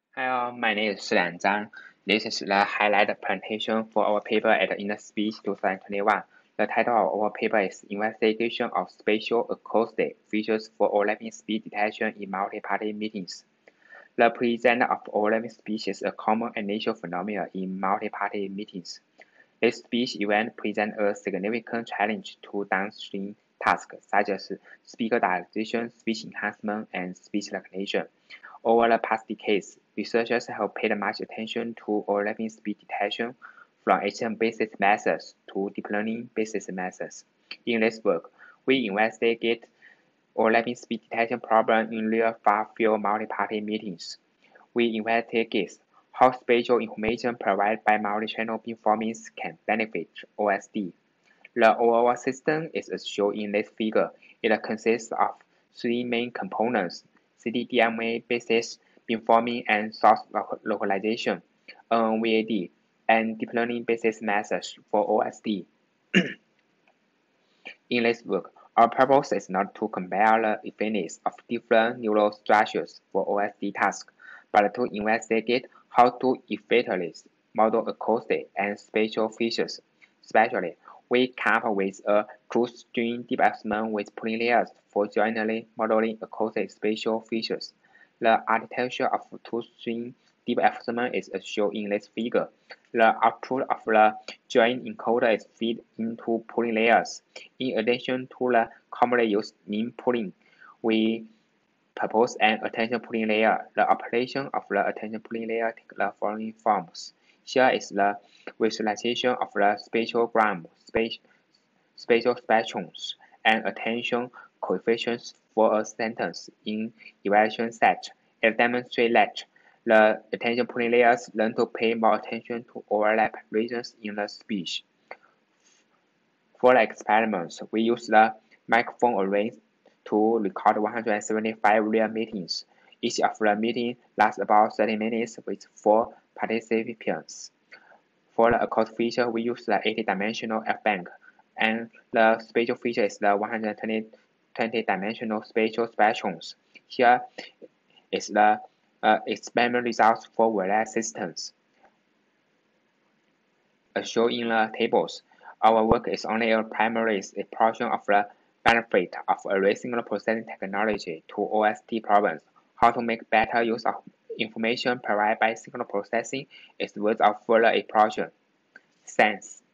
Hi, my name is Zhang. This is the highlight presentation for our paper at InSpeech 2021. The title of our paper is Investigation of Spatial-Acoustic Features for Overlapping Speech Detection in Multiparty Meetings. The presence of overlapping speech is a common and natural phenomenon in multi-party meetings. This speech event presents a significant challenge to downstream tasks such as speaker diarization, speech enhancement, and speech recognition. Over the past decades, researchers have paid much attention to overlapping speech detection, from HM-based methods to deep learning-based methods. In this work, we investigate overlapping speech detection problem in real far-field multi-party meetings. We investigate how spatial information provided by multi-channel beamformings can benefit OSD. The overall system is as shown in this figure. It consists of three main components: cDMA-based beamforming and source localization, VAD, and deep learning-based methods for OSD. In this work, our purpose is not to compare the effectiveness of different neural structures for OSD tasks, but to investigate how to effectively model acoustic and spatial features. Especially, we come up with a two-string DFSMN with pooling layers for jointly modeling acoustic spatial features. The architecture of two-string DFSMN is as shown in this figure. The output of the joint encoder is fed into pooling layers. In addition to the commonly used Ming pooling, we propose an attention pooling layer. The operation of the attention pooling layer takes the following forms. Here is the visualization of the spatial-gram, spatial spectrums, and attention coefficients for a sentence in evaluation set. It demonstrates that the attention pooling layers learn to pay more attention to overlap regions in the speech. For the experiments, we use the microphone array to record 175 real meetings. Each of the meetings lasts about 30 minutes with 4 participants. For the acoustic feature, we use the 80-dimensional F-bank, and the spatial feature is the 120-dimensional spatial spectrums. Here is the experiment results for various systems. As shown in the tables, our work is only a primary portion of the benefit of array signal processing technology to OSD problems. How to make better use of information provided by signal processing is worth of further exploration. Thanks.